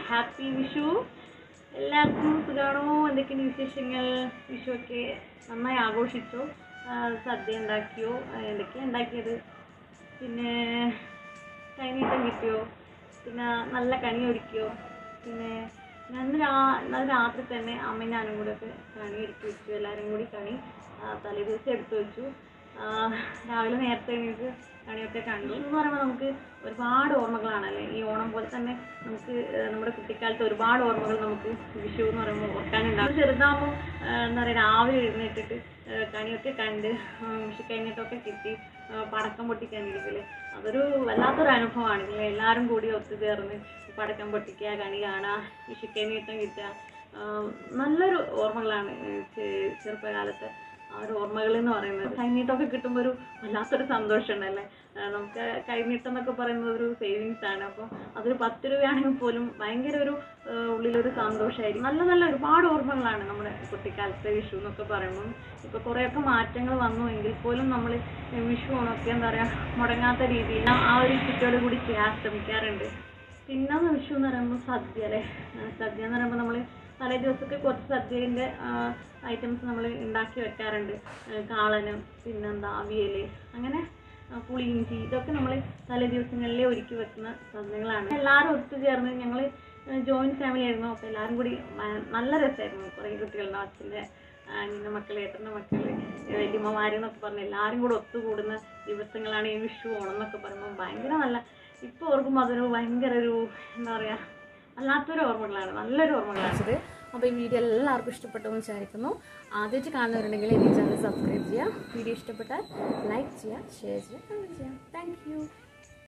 Happy Vishu. എല്ലാവർക്കും സുഖമാണോ? എന്തൊക്കെയാണ് വിശേഷങ്ങൾ? വിഷു ഒക്കെ നന്നായി ആഘോഷിച്ചോ? സദ്യ ഉണ്ടാക്കിയോ? എന്തൊക്കെയാണ് ഉണ്ടാക്കിയത്? പിന്നെ കൈനീട്ടം കിട്ടിയോ? പിന്നെ നല്ല കണി ഒരുക്കിയോ? പിന്നെ ഞാൻ രാത്രി തന്നെ അമ്മയും ഞാനും കൂടെ ഒക്കെ കണി ഒരുക്കി വെച്ചു. എല്ലാവരും കൂടി കണി തലേ ദിവസം എടുത്തു വെച്ചു. രാവിലെ നേരത്തെ എണീറ്റ് കണിയൊക്കെ കണ്ടു. എന്ന് പറയുമ്പോൾ നമുക്ക് ഒരുപാട് ഓർമ്മകളാണല്ലേ. ഈ ഓണം പോലെ തന്നെ നമുക്ക് നമ്മുടെ കുട്ടിക്കാലത്ത് ഒരുപാട് ഓർമ്മകൾ നമുക്ക് വിഷു എന്ന് പറയുമ്പോൾ ഓർക്കാനുണ്ടാകും. ചെറുതാകുമ്പോൾ എന്താ പറയുക, രാവിലെ എഴുന്നേറ്റിട്ട് കണിയൊക്കെ കണ്ട് വിഷു കഴിഞ്ഞിട്ടൊക്കെ കിട്ടി പടക്കം പൊട്ടിക്കാനിരിക്കില്ലേ, അതൊരു വല്ലാത്തൊരു അനുഭവമാണ്. എല്ലാവരും കൂടി ഒത്തുചേർന്ന് പടക്കം പൊട്ടിക്കുക, കണി കാണുക, വിഷു കഴിഞ്ഞിട്ടും കിട്ടുക, നല്ലൊരു ഓർമ്മകളാണ് ചെറുപ്പകാലത്ത്. ആ ഒരു ഓർമ്മകൾ എന്ന് പറയുന്നത്. കൈനീട്ടമൊക്കെ കിട്ടുമ്പോൾ ഒരു വല്ലാത്തൊരു സന്തോഷം ഉണ്ടല്ലേ. നമുക്ക് കൈനീട്ടം എന്നൊക്കെ പറയുന്നത് ഒരു സേവിങ്സ് ആണ്. അപ്പോൾ അതൊരു 10 രൂപയാണെങ്കിൽ പോലും ഭയങ്കര ഒരു ഉള്ളിലൊരു സന്തോഷമായിരിക്കും. നല്ല നല്ല ഒരുപാട് ഓർമ്മകളാണ് നമ്മുടെ കുട്ടിക്കാലത്തെ വിഷു എന്നൊക്കെ പറയുമ്പോൾ. ഇപ്പോൾ കുറേയൊക്കെ മാറ്റങ്ങൾ വന്നു എങ്കിൽ പോലും നമ്മൾ വിഷു ഓണമൊക്കെ എന്താ പറയുക, മുടങ്ങാത്ത രീതിയിൽ ആ ഒരു ചിട്ടയോട് കൂടി ചെയ്യാൻ ശ്രമിക്കാറുണ്ട്. പിന്നെ വിഷു എന്ന് പറയുമ്പോൾ സദ്യ അല്ലേ. സദ്യ എന്ന് പറയുമ്പോൾ നമ്മൾ തലേ ദിവസമൊക്കെ കുറച്ച് സദ്യൻ്റെ ഐറ്റംസ് നമ്മൾ ഉണ്ടാക്കി വെക്കാറുണ്ട്. കാളനും പിന്നെന്താ അവിയൽ, അങ്ങനെ പുളിയിഞ്ചി, ഇതൊക്കെ നമ്മൾ തലേ ദിവസങ്ങളിലേ ഒരുക്കി വെക്കുന്ന സദ്യകളാണ്. എല്ലാവരും ഒത്തുചേർന്ന് ഞങ്ങൾ ജോയിൻറ്റ് ഫാമിലി ആയിരുന്നു. അപ്പോൾ എല്ലാവരും കൂടി നല്ല രസമായിരുന്നു. കുറേ കുട്ടികളുടെ അച്ഛൻ്റെ അനിയൻ്റെ മക്കൾ, ഏട്ടൻ്റെ മക്കൾ, വലിയമ്മമാരെന്നൊക്കെ പറഞ്ഞ് എല്ലാവരും കൂടെ ഒത്തുകൂടുന്ന ദിവസങ്ങളാണ് ഈ വിഷു ഓണം എന്നൊക്കെ പറയുമ്പോൾ ഭയങ്കര നല്ല. ഇപ്പോൾ ഓർക്കുമ്പോൾ അതൊരു ഭയങ്കര ഒരു എന്താ പറയുക, വല്ലാത്തൊരു ഓർമ്മകളാണ്, നല്ലൊരു ഓർമ്മകളാണ്. അപ്പോൾ ഈ വീഡിയോ എല്ലാവർക്കും ഇഷ്ടപ്പെട്ടെന്ന് വിചാരിക്കുന്നു. ആദ്യമായിട്ട് കാണുന്നവരുണ്ടെങ്കിൽ ഈ ചാനൽ സബ്സ്ക്രൈബ് ചെയ്യുക. വീഡിയോ ഇഷ്ടപ്പെട്ടാൽ ലൈക്ക് ചെയ്യുക, ഷെയർ ചെയ്യുക, കമൻറ്റ് ചെയ്യുക. Thank U.